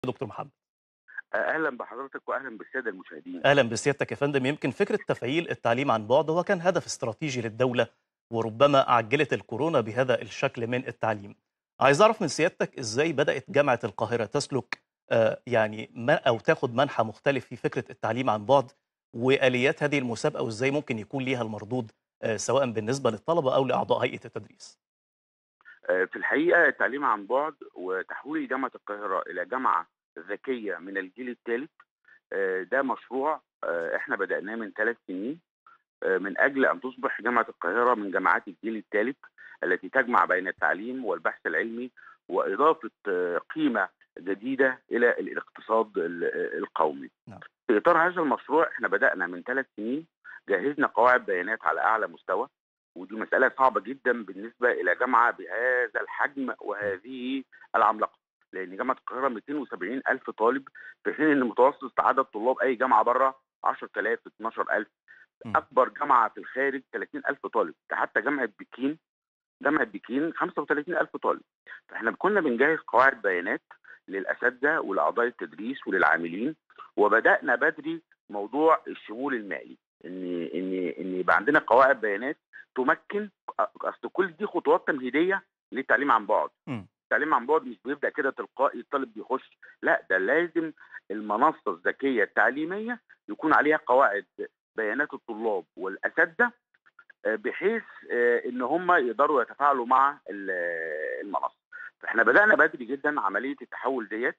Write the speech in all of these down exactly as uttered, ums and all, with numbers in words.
دكتور محمد. أهلا بحضرتك وأهلا بالسادة المشاهدين. أهلا بسيادتك يا فندم. يمكن فكرة تفعيل التعليم عن بعد هو كان هدف استراتيجي للدولة، وربما عجلت الكورونا بهذا الشكل من التعليم. عايز أعرف من سيادتك إزاي بدأت جامعة القاهرة تسلك آه، يعني ما أو تاخد منحى مختلف في فكرة التعليم عن بعد، وآليات هذه المسابقة، وإزاي ممكن يكون ليها المردود آه، سواء بالنسبة للطلبة أو لأعضاء هيئة التدريس. آه، في الحقيقة التعليم عن بعد وتحويل جامعة القاهرة إلى جامعة ذكية من الجيل الثالث، ده مشروع آه، احنا بدأناه من ثلاث سنين، آه، من أجل أن تصبح جامعة القاهرة من جامعات الجيل الثالث التي تجمع بين التعليم والبحث العلمي وإضافة آه، قيمة جديدة إلى الاقتصاد ال- القومي. نعم. في إطار هذا المشروع احنا بدأنا من ثلاث سنين، جهزنا قواعد بيانات على أعلى مستوى، ودي مسألة صعبة جدا بالنسبة إلى جامعة بهذا الحجم م- وهذه العملاقة، لأن جامعة القاهرة مئتين وسبعين ألف طالب، في حين أن متوسط عدد طلاب أي جامعة بره عشرة آلاف اتناشر ألف. م- أكبر جامعة في الخارج ثلاثين ألف طالب، ده حتى جامعة بكين جامعة بكين خمسة وثلاثين ألف طالب. فاحنا كنا بنجهز قواعد بيانات للأساتذة ولأعضاء التدريس وللعاملين، وبدأنا بدري موضوع الشمول المالي، ان ان ان يبقى عندنا قواعد بيانات تمكن. اصل كل دي خطوات تمهيديه للتعليم عن بعد. م. التعليم عن بعد مش بيبدا كده تلقائي الطالب بيخش، لا ده لازم المنصه الذكيه التعليميه يكون عليها قواعد بيانات الطلاب والاساتذه، آه، بحيث آه، ان هم يقدروا يتفاعلوا مع ال- المنصه. فاحنا بدانا بدري جدا عمليه التحول ديت،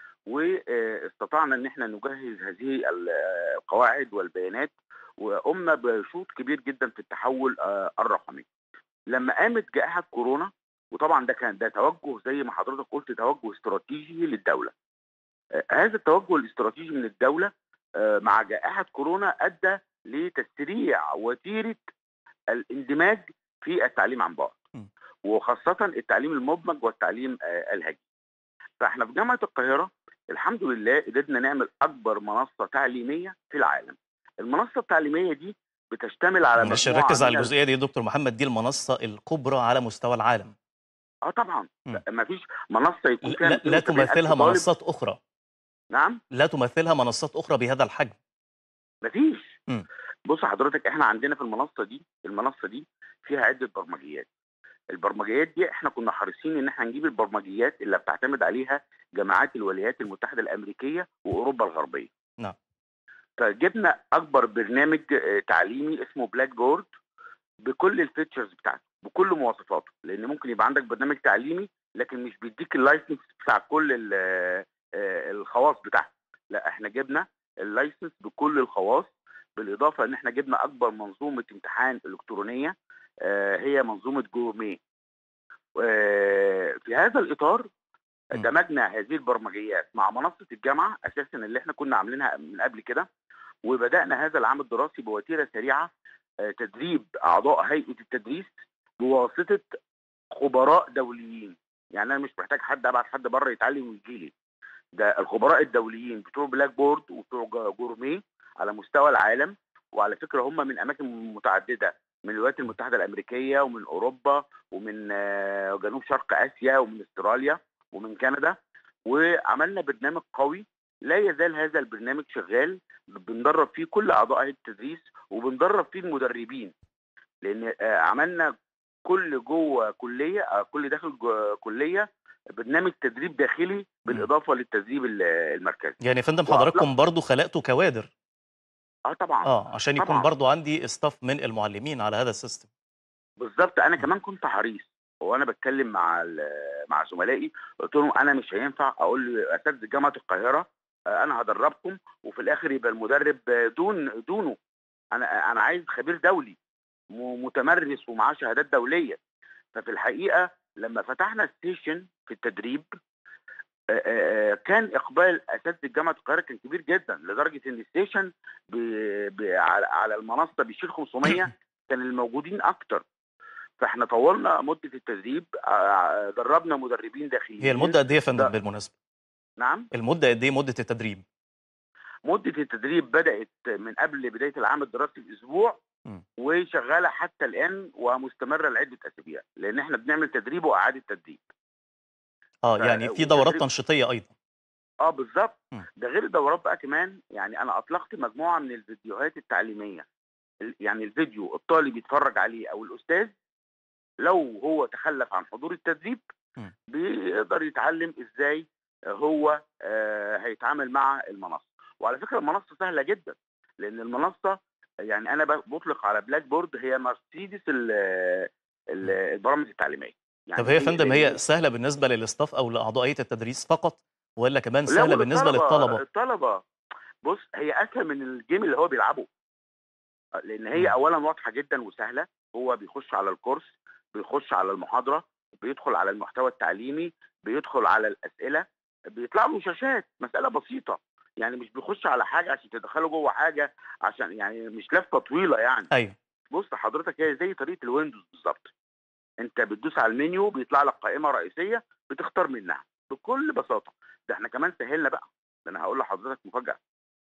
واستطعنا ان احنا نجهز هذه ال- القواعد والبيانات، وقمنا بشوط كبير جدا في التحول آه، الرقمي. لما قامت جائحه كورونا، وطبعا ده كان ده توجه زي ما حضرتك قلت، توجه استراتيجي للدوله. آه، هذا التوجه الاستراتيجي من الدوله آه، مع جائحه كورونا ادى لتسريع وتيره الاندماج في التعليم عن بعد، م. وخاصه التعليم المدمج والتعليم آه، الهجيني. فاحنا في جامعه القاهره الحمد لله قدرنا نعمل اكبر منصه تعليميه في العالم. المنصه التعليميه دي بتشتمل على معلش مجموعه نركز على من ال... الجزئية دي يا دكتور محمد، دي المنصة الكبرى على مستوى العالم. اه طبعا، م. ما فيش منصه يكون لا فيها لا لا مئتين وسبعين الف تماثلها طالب. منصات أخرى. نعم. لا تمثلها منصات أخرى بهذا الحجم. ما فيش. إمم. بص حضرتك، احنا عندنا في المنصه دي المنصه دي فيها عده برمجيات. البرمجيات دي احنا كنا حريصين ان احنا نجيب البرمجيات اللي بتعتمد عليها جامعات الولايات المتحده الامريكيه واوروبا الغربيه. نعم. فجبنا اكبر برنامج آه، تعليمي اسمه بلاك بورد، بكل الفيتشرز بتاعته بكل مواصفاته، لان ممكن يبقى عندك برنامج تعليمي لكن مش بيديك اللايسنس بتاع كل ال- آه، الخواص بتاعته. لا احنا جبنا اللايسنس بكل الخواص، بالاضافه ان احنا جبنا اكبر منظومه امتحان الكترونيه، آه، هي منظومه جورمي. آه، في هذا الاطار إمم. دمجنا هذه البرمجيات مع منصه الجامعه اساسا اللي احنا كنا عاملينها من قبل كده، وبدانا هذا العام الدراسي بوتيره سريعه، آه، تدريب اعضاء هيئه التدريس بواسطه خبراء دوليين. يعني انا مش محتاج حد ابعت حد بره يتعلم ويجي لي، ده الخبراء الدوليين بتوع بلاك بورد وبتوع جا- جورمي على مستوى العالم. وعلى فكره هم من اماكن متعدده، من الولايات إمم. المتحده الامريكيه ومن اوروبا ومن آه، جنوب شرق اسيا ومن استراليا ومن كندا. وعملنا برنامج قوي، لا يزال هذا البرنامج شغال، بندرب فيه كل اعضاء هيئه التدريس وبندرب فيه المدربين، لان آه، عملنا كل جوه كليه، آه، كل داخل جوه كليه برنامج تدريب داخلي إمم. بالاضافه للتدريب ال- المركزي. يعني يا فندم واطلق. حضراتكم برضه خلقتوا كوادر. اه طبعا. آه، عشان يكون طبعا برضه عندي staff من المعلمين على هذا الsystem. بالظبط، انا إمم. كمان كنت حريص وانا بتكلم مع ال- مع زملائي، قلت لهم انا مش هينفع اقول لاساتذه جامعه القاهره آه، انا هدربكم وفي الاخر يبقى المدرب آه، دون دونه. انا انا عايز خبير دولي م- متمرس ومعاه شهادات دوليه. ففي الحقيقه لما فتحنا ستيشن في التدريب، آه، آه، كان اقبال اساتذه جامعه القاهره كان كبير جدا، لدرجه ان الستيشن ب... ب... على على المنصه بيشيل خمسمية، كان الموجودين اكتر. فاحنا طولنا مده التدريب، آه، آه، دربنا مدربين هي داخليين. المدة قد إيه يا فندم ده بالمناسبة؟ نعم. المدة قد إيه مدة التدريب؟ مده التدريب بدات من قبل بدايه العام الدراسي باسبوع، إمم. وشغاله حتى الان ومستمره لعده اسابيع، لان احنا بنعمل تدريب واعاده تدريب. آه، ف... يعني في دورات وتدريب تنشيطية أيضًا. آه بالضبط. إمم. ده غير الدورات بقى كمان، يعني أنا أطلقت مجموعة من الفيديوهات التعليمية، ال يعني الفيديو الطالب يتفرّج عليه أو الأستاذ لو هو تخلّف عن حضور التدريب، إمم. بيقدر يتعلّم إزاي هو آآ هيتعامل مع المنصة. وعلى فكرة المنصة سهلة جدًا، لإن المنصة يعني أنا ب باطلق على black board هي مرسيدس ال ال إمم. البرامج التعليمية. طب يعني هي يا هي فندم لإن هي سهلة بالنسبة للstaff أو لأعضاء هيئة التدريس فقط، والّا كمان لا سهلة بالنسبة وللطلبة، للطلبة؟ الطلبة بُص هي أسهل من الgame اللي هو بيلعبه. أ لإن هي إمم. أولًا واضحة جدًا وسهلة، هو بيخش على الكورس، بيخش على المحاضرة، بيدخل على المحتوى التعليمي، بيدخل على الأسئلة، بيطلع له شاشات، مسألة بسيطة. يعني مش بيخش على حاجة عشان تدخّله جوّه حاجة، عشان يعني مش لفة طويلة يعني. أيوه. بُص حضرتك هي زي طريقة الويندوز بالضبط، أنت بتدوس على المنيو بيطلع لك قائمة رئيسية بتختار منها بكل بساطة. ده إحنا كمان سهّلنا بقى، ده أنا هاقول لحضرتك مفاجأة.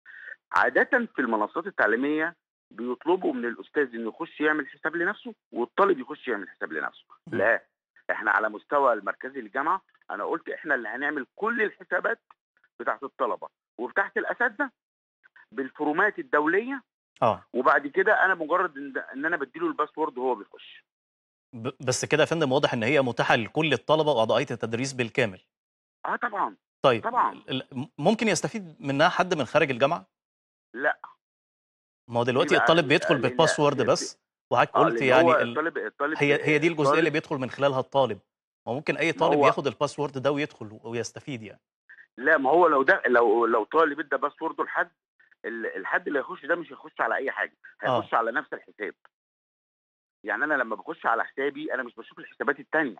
عادةً في المنصات التعليمية بيطلبوا من الأستاذ إنه يخش يعمل حساب لنفسه، والطالب يخش يعمل حساب لنفسه. إمم. لا، إحنا على مستوى المركزي للجامعة أنا قُلت إحنا اللي هنعمل كل الحسابات بتاعة الطلبة وبتاعة الأساتذة بالفورمات الدولية، آه. وبعد كده أنا مجرد إن إن أنا بادّي له الباسورد وهو بيخش. ب بس كده يا فندم واضح إن هي متاحة لكل الطلبة وأعضاء هيئة التدريس بالكامل. آه طبعًا، طيب طبعًا. ال م ممكن يستفيد منها حد من خارج الجامعة؟ لأ. ما هو ليه دلوقتي بقى؟ الطالب ل بيدخل لإن بالباسورد في في بس، وحضرتك آه، قُلت لإن هو يعني ال الطالب الطالب هي هي دي الجزئية اللي الطالب بيدخل من خلالها الطالب، ما هو ممكن أي ما طالب هو ياخد الباسورد ده ويدخل ويستفيد يعني. لأ، ما هو لو ده لو لو طالب ادّى باسورده لحد، ال الحد اللي هيخش ده مش هيخش على أي حاجة، آه. هيخش على نفس الحساب. يعني أنا لمّا باخش على حسابي أنا مش باشوف الحسابات التانية،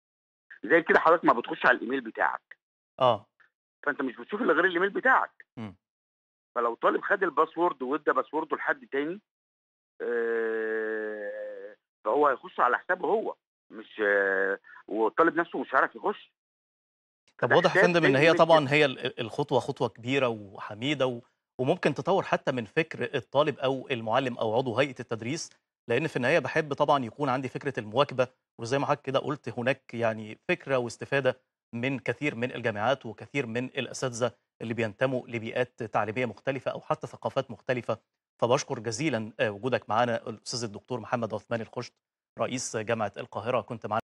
زي كده حضرتك ما بتخش على الإيميل بتاعك، آه. فأنت مش بتشوف إلا غير الإيميل بتاعك. إمم. فلو طالب خد الباسورد وادّى باسورده لحد تاني، آآ، فهو هيخش على حسابه هو، مش آه، والطالب نفسه مش هيعرف يخش. طب فده واضح يا حساب فندم زي إن هي الإيميل كده. طبعًا هي ال الخطوة خطوة كبيرة وحميدة و وممكن تطوّر حتى من فكر الطالب أو المُعلِّم أو عضو هيئة التدريس، لإن في النهاية باحب طبعًا يكون عندي فكرة المواكبة، وزي ما حضرتك كده قُلت هناك يعني فكرة واستفادة من كثير من الجامعات وكثير من الأساتذة اللي بينتموا لبيئات تعليمية مختلفة أو حتى ثقافات مختلفة، فباشكر جزيلًا آآ وجودك معانا الأستاذ الدكتور محمد عثمان الخُشت رئيس جامعة القاهرة، كنت معانا